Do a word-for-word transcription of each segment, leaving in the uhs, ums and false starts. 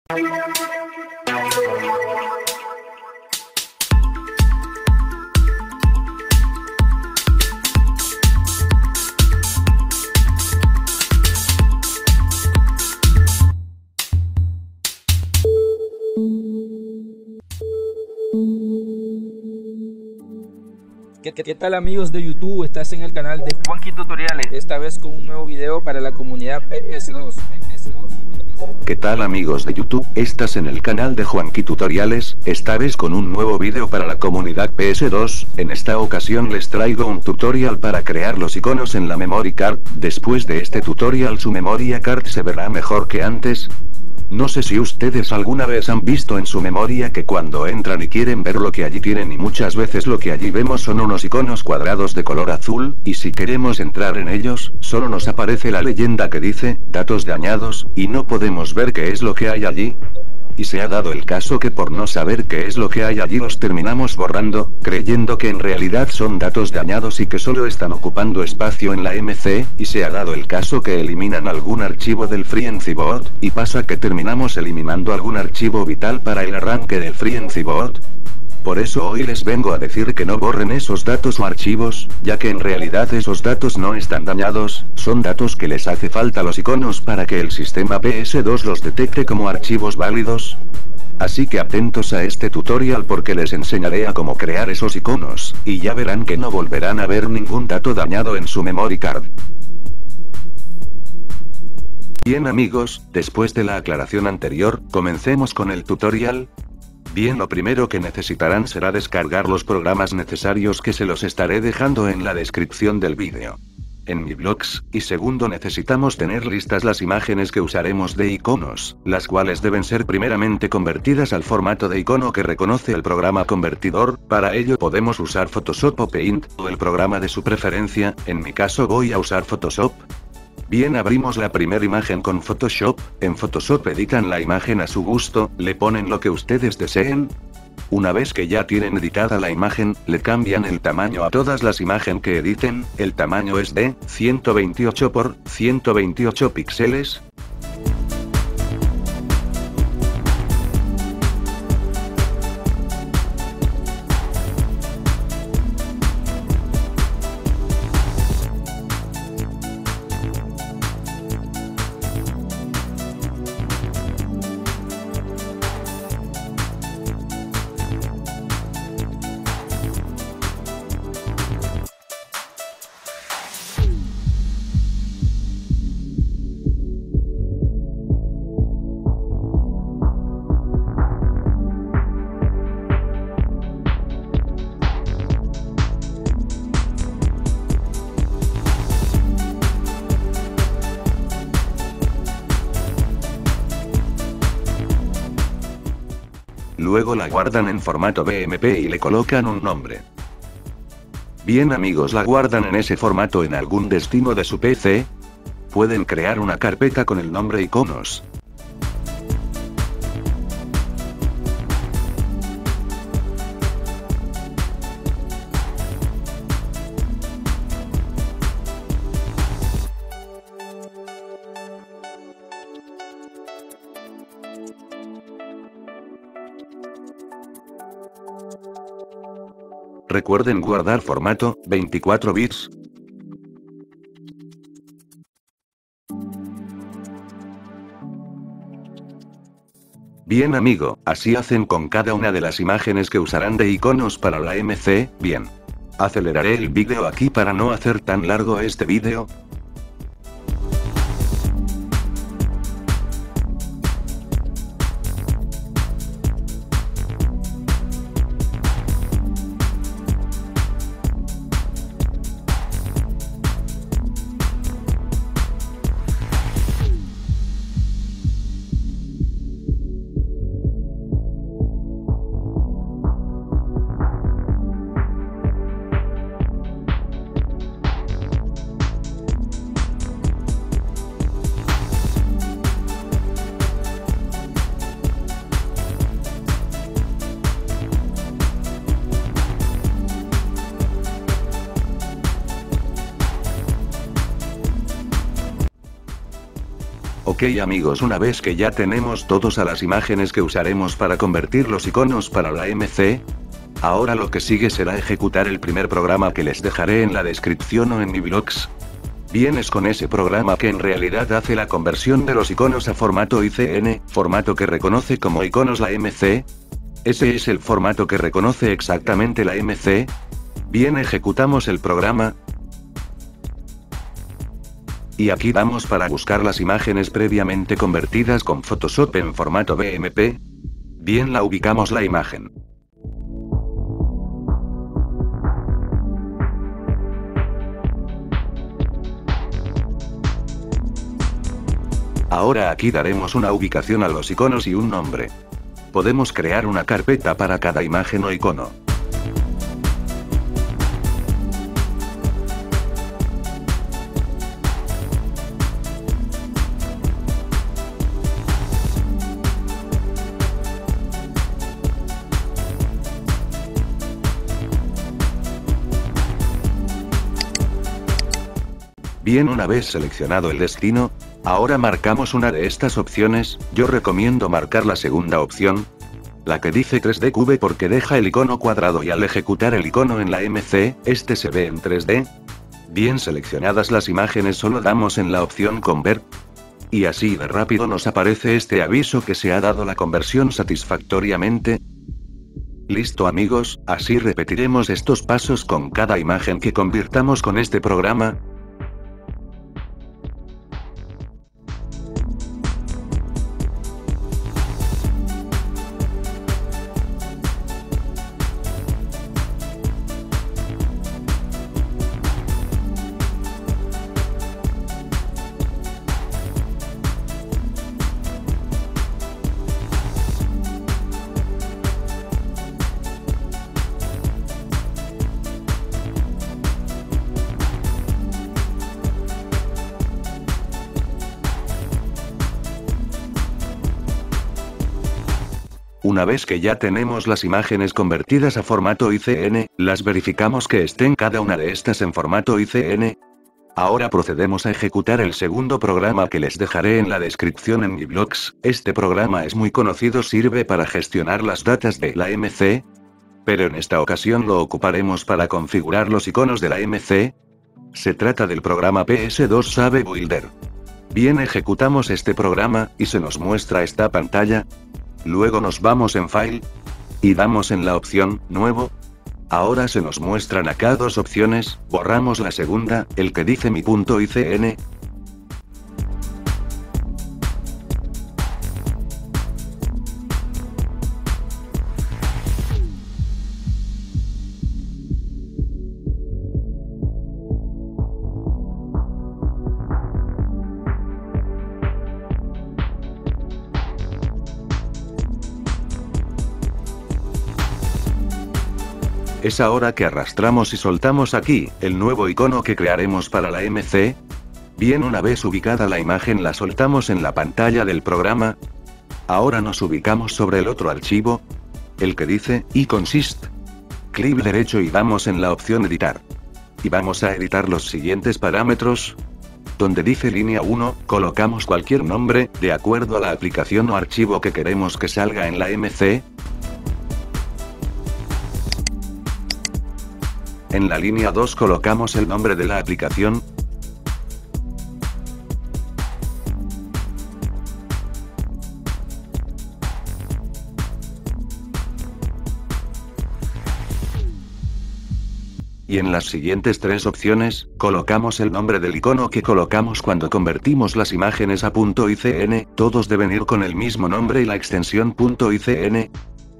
¿Qué, qué, ¿Qué tal, amigos de YouTube? Estás en el canal de Juanqui Tutoriales, esta vez con un nuevo video para la comunidad P S dos. ¿Qué tal, amigos de YouTube? Estás en el canal de Juanqui Tutoriales, esta vez con un nuevo video para la comunidad P S dos. En esta ocasión les traigo un tutorial para crear los iconos en la memory card. Después de este tutorial su memoria card se verá mejor que antes. No sé si ustedes alguna vez han visto en su memoria que cuando entran y quieren ver lo que allí tienen, y muchas veces lo que allí vemos son unos iconos cuadrados de color azul, y si queremos entrar en ellos, solo nos aparece la leyenda que dice, datos dañados, y no podemos ver qué es lo que hay allí. Y se ha dado el caso que por no saber qué es lo que hay allí los terminamos borrando, creyendo que en realidad son datos dañados y que solo están ocupando espacio en la M C, y se ha dado el caso que eliminan algún archivo del FreeNCBot, y pasa que terminamos eliminando algún archivo vital para el arranque del FreeNCBot. Por eso hoy les vengo a decir que no borren esos datos o archivos, ya que en realidad esos datos no están dañados, son datos que les hace falta a los iconos para que el sistema P S dos los detecte como archivos válidos. Así que atentos a este tutorial porque les enseñaré a cómo crear esos iconos, y ya verán que no volverán a ver ningún dato dañado en su memory card. Bien, amigos, después de la aclaración anterior, comencemos con el tutorial. Bien, lo primero que necesitarán será descargar los programas necesarios que se los estaré dejando en la descripción del vídeo. En mi blogs, y segundo necesitamos tener listas las imágenes que usaremos de iconos, las cuales deben ser primeramente convertidas al formato de icono que reconoce el programa convertidor. Para ello podemos usar Photoshop o Paint, o el programa de su preferencia. En mi caso voy a usar Photoshop. Bien, abrimos la primera imagen con Photoshop. En Photoshop editan la imagen a su gusto, le ponen lo que ustedes deseen. Una vez que ya tienen editada la imagen, le cambian el tamaño a todas las imágenes que editen. El tamaño es de ciento veintiocho por ciento veintiocho píxeles. Luego la guardan en formato B M P y le colocan un nombre. Bien, amigos, la guardan en ese formato en algún destino de su P C. Pueden crear una carpeta con el nombre iconos. Recuerden guardar formato, veinticuatro bits. Bien, amigo, así hacen con cada una de las imágenes que usarán de iconos para la M C. Bien. Aceleraré el vídeo aquí para no hacer tan largo este vídeo. Ok amigos, una vez que ya tenemos todos a las imágenes que usaremos para convertir los iconos para la M C, ahora lo que sigue será ejecutar el primer programa que les dejaré en la descripción o en mi blogs. Vienes con ese programa que en realidad hace la conversión de los iconos a formato I C N, formato que reconoce como iconos la M C. Ese es el formato que reconoce exactamente la M C. Bien, ejecutamos el programa. Y aquí damos para buscar las imágenes previamente convertidas con Photoshop en formato B M P. Bien, la ubicamos la imagen. Ahora aquí daremos una ubicación a los iconos y un nombre. Podemos crear una carpeta para cada imagen o icono. Bien, una vez seleccionado el destino, ahora marcamos una de estas opciones. Yo recomiendo marcar la segunda opción, la que dice tres D Cube, porque deja el icono cuadrado y al ejecutar el icono en la M C, este se ve en tres D. Bien, seleccionadas las imágenes solo damos en la opción Convert. Y así de rápido nos aparece este aviso que se ha dado la conversión satisfactoriamente. Listo amigos, así repetiremos estos pasos con cada imagen que convirtamos con este programa. Una vez que ya tenemos las imágenes convertidas a formato I C N, las verificamos que estén cada una de estas en formato I C N. Ahora procedemos a ejecutar el segundo programa que les dejaré en la descripción en mi blogs. Este programa es muy conocido, sirve para gestionar las datas de la M C, pero en esta ocasión lo ocuparemos para configurar los iconos de la M C. Se trata del programa P S dos Shape Builder. Bien, ejecutamos este programa, y se nos muestra esta pantalla. Luego nos vamos en File, y damos en la opción Nuevo. Ahora se nos muestran acá dos opciones, borramos la segunda, el que dice mi punto I C N. Es ahora que arrastramos y soltamos aquí, el nuevo icono que crearemos para la M C. Bien, una vez ubicada la imagen la soltamos en la pantalla del programa. Ahora nos ubicamos sobre el otro archivo, el que dice iConsist. Clic derecho y damos en la opción editar. Y vamos a editar los siguientes parámetros. Donde dice línea uno, colocamos cualquier nombre, de acuerdo a la aplicación o archivo que queremos que salga en la M C. En la línea dos colocamos el nombre de la aplicación. Y en las siguientes tres opciones, colocamos el nombre del icono que colocamos cuando convertimos las imágenes a .icn, todos deben ir con el mismo nombre y la extensión .icn.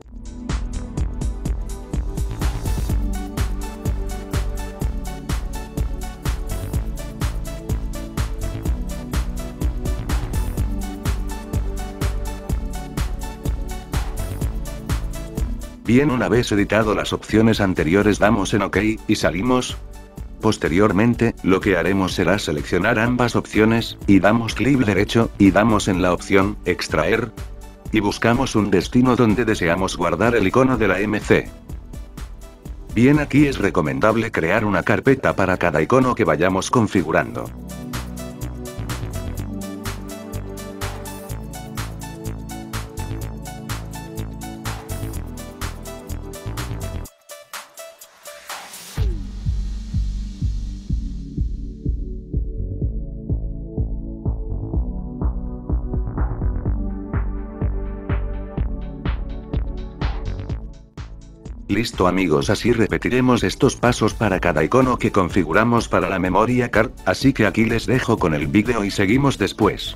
Bien, una vez editado las opciones anteriores damos en OK, y salimos. Posteriormente, lo que haremos será seleccionar ambas opciones, y damos clic derecho, y damos en la opción, extraer. Y buscamos un destino donde deseamos guardar el icono de la M C. Bien, aquí es recomendable crear una carpeta para cada icono que vayamos configurando. Listo amigos, así repetiremos estos pasos para cada icono que configuramos para la memoria card, así que aquí les dejo con el vídeo y seguimos después.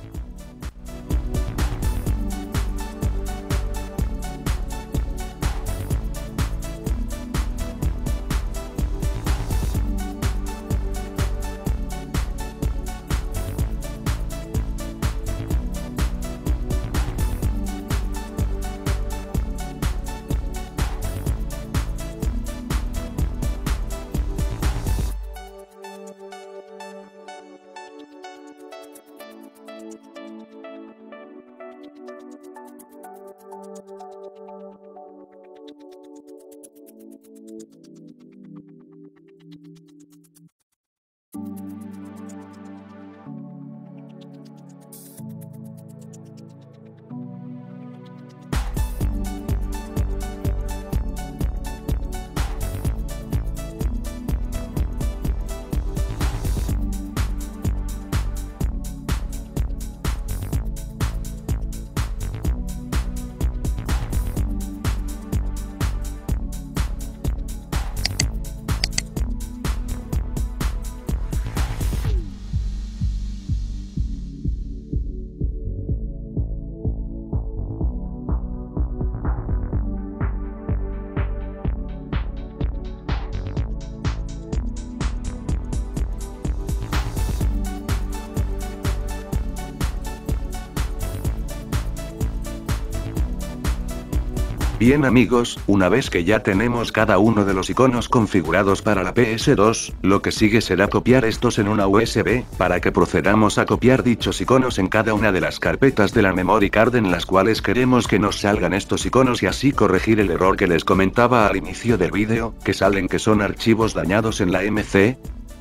Bien amigos, una vez que ya tenemos cada uno de los iconos configurados para la P S dos, lo que sigue será copiar estos en una U S B, para que procedamos a copiar dichos iconos en cada una de las carpetas de la memory card en las cuales queremos que nos salgan estos iconos y así corregir el error que les comentaba al inicio del vídeo, que salen que son archivos dañados en la M C.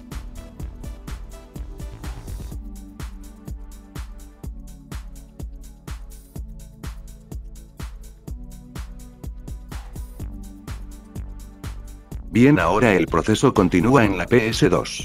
Bien, ahora el proceso continúa en la P S dos.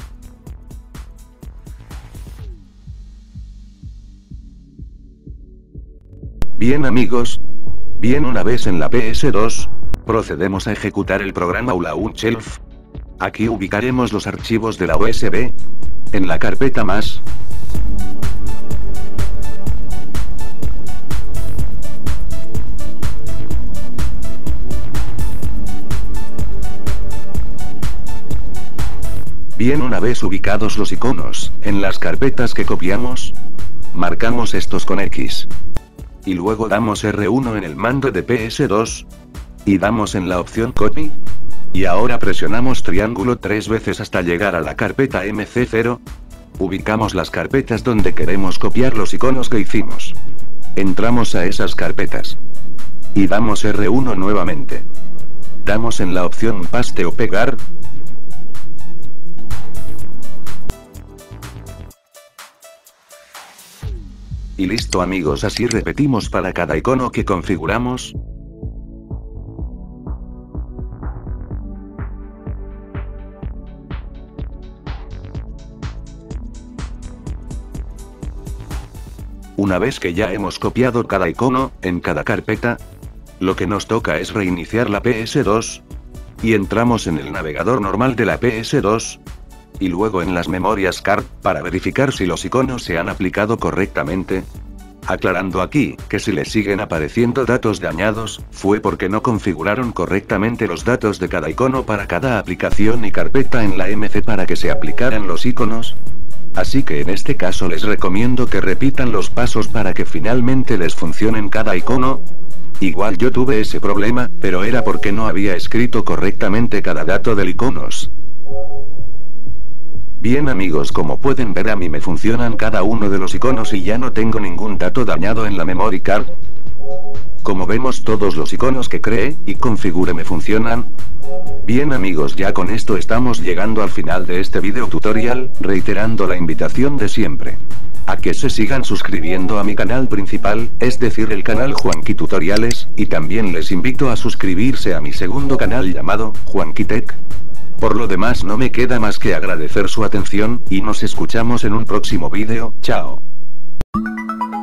Bien amigos. Bien, una vez en la P S dos, procedemos a ejecutar el programa Launch-Shelf. Aquí ubicaremos los archivos de la U S B en la carpeta más. Bien, una vez ubicados los iconos en las carpetas que copiamos, marcamos estos con X. Y luego damos R uno en el mando de P S dos. Y damos en la opción Copy. Y ahora presionamos triángulo tres veces hasta llegar a la carpeta M C cero. Ubicamos las carpetas donde queremos copiar los iconos que hicimos. Entramos a esas carpetas. Y damos R uno nuevamente. Damos en la opción Paste o Pegar. Y listo amigos, así repetimos para cada icono que configuramos. Una vez que ya hemos copiado cada icono, en cada carpeta, lo que nos toca es reiniciar la P S dos. Y entramos en el navegador normal de la P S dos. Y luego en las memorias card, para verificar si los iconos se han aplicado correctamente. Aclarando aquí, que si les siguen apareciendo datos dañados, fue porque no configuraron correctamente los datos de cada icono para cada aplicación y carpeta en la M C para que se aplicaran los iconos. Así que en este caso les recomiendo que repitan los pasos para que finalmente les funcionen cada icono. Igual yo tuve ese problema, pero era porque no había escrito correctamente cada dato del iconos. Bien amigos, como pueden ver a mí me funcionan cada uno de los iconos y ya no tengo ningún dato dañado en la memory card. Como vemos, todos los iconos que creé y configure me funcionan. Bien amigos, ya con esto estamos llegando al final de este video tutorial, reiterando la invitación de siempre. A que se sigan suscribiendo a mi canal principal, es decir el canal Juanqui Tutoriales, y también les invito a suscribirse a mi segundo canal llamado Juanqui Tech. Por lo demás no me queda más que agradecer su atención, y nos escuchamos en un próximo vídeo, chao.